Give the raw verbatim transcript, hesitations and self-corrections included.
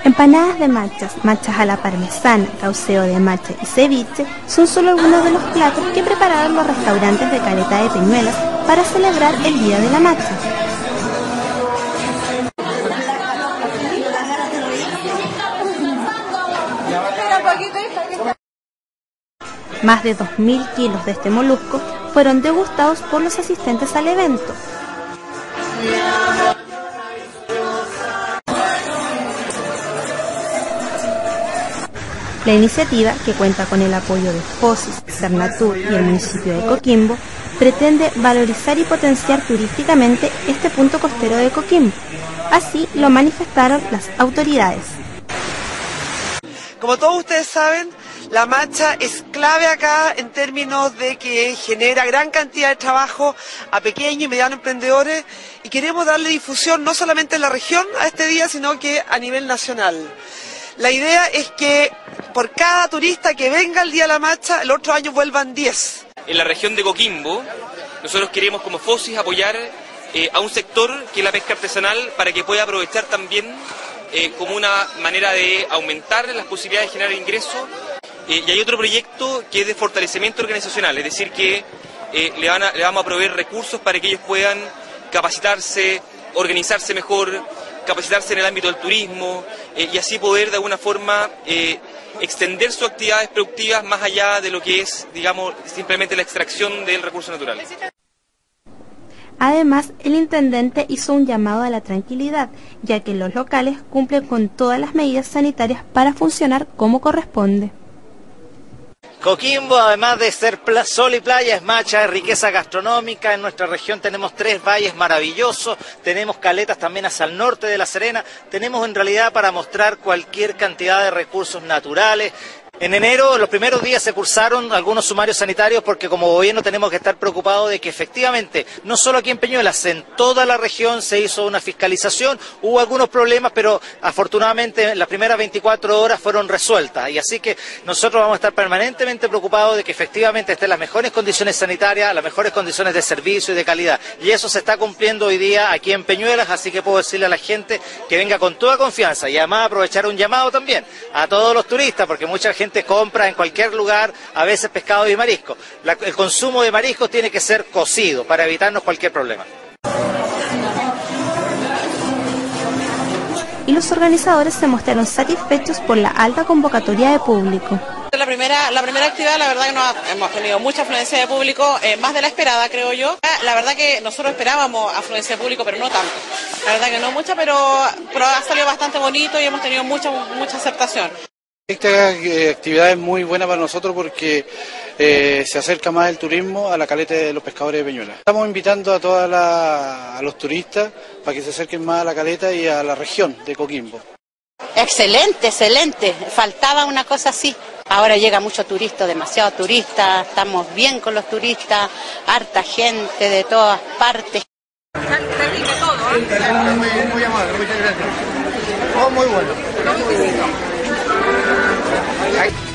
Empanadas de machas, machas a la parmesana, cauceo de macha y ceviche son solo algunos de los platos que prepararon los restaurantes de Caleta de Peñuelas para celebrar el Día de la Macha. Más de dos mil kilos de este molusco fueron degustados por los asistentes al evento. La iniciativa, que cuenta con el apoyo de FOSIS, Cernatur y el municipio de Coquimbo, pretende valorizar y potenciar turísticamente este punto costero de Coquimbo. Así lo manifestaron las autoridades. Como todos ustedes saben, la macha es clave acá en términos de que genera gran cantidad de trabajo a pequeños y medianos emprendedores, y queremos darle difusión no solamente en la región a este día, sino que a nivel nacional. La idea es que por cada turista que venga el día de la macha, el otro año vuelvan diez. En la región de Coquimbo, nosotros queremos como FOSIS apoyar eh, a un sector que es la pesca artesanal para que pueda aprovechar también eh, como una manera de aumentar las posibilidades de generar ingresos. Eh, y hay otro proyecto que es de fortalecimiento organizacional, es decir, que eh, le, van a, le vamos a proveer recursos para que ellos puedan capacitarse, organizarse mejor, capacitarse en el ámbito del turismo eh, y así poder de alguna forma eh, extender sus actividades productivas más allá de lo que es, digamos, simplemente la extracción del recurso natural. Además, el intendente hizo un llamado a la tranquilidad, ya que los locales cumplen con todas las medidas sanitarias para funcionar como corresponde. Coquimbo, además de ser sol y playa, es macha, es riqueza gastronómica. En nuestra región tenemos tres valles maravillosos, tenemos caletas también hacia el norte de La Serena, tenemos en realidad para mostrar cualquier cantidad de recursos naturales. En enero, los primeros días se cursaron algunos sumarios sanitarios porque como gobierno tenemos que estar preocupados de que efectivamente, no solo aquí en Peñuelas, en toda la región se hizo una fiscalización, hubo algunos problemas, pero afortunadamente las primeras veinticuatro horas fueron resueltas. Y así que nosotros vamos a estar permanentemente preocupados de que efectivamente estén las mejores condiciones sanitarias, las mejores condiciones de servicio y de calidad. Y eso se está cumpliendo hoy día aquí en Peñuelas, así que puedo decirle a la gente que venga con toda confianza y además aprovechar un llamado también a todos los turistas, porque mucha gente compra en cualquier lugar a veces pescado y marisco. La, el consumo de mariscos tiene que ser cocido para evitarnos cualquier problema. Y los organizadores se mostraron satisfechos por la alta convocatoria de público. La primera, la primera actividad, la verdad que no ha, hemos tenido mucha afluencia de público, eh, más de la esperada, creo yo. La verdad que nosotros esperábamos afluencia de público, pero no tanto. La verdad que no mucha, pero, pero ha salido bastante bonito y hemos tenido mucha, mucha aceptación. Esta eh, actividad es muy buena para nosotros porque eh, se acerca más el turismo a la caleta de los pescadores de Peñuelas. Estamos invitando a todos a los turistas para que se acerquen más a la caleta y a la región de Coquimbo. Excelente, excelente. Faltaba una cosa así. Ahora llega mucho turista, demasiado turista, estamos bien con los turistas, harta gente de todas partes. Terrible todo, ¿eh? Muy, muy amable, muchas gracias. Todo muy bueno. Todo muy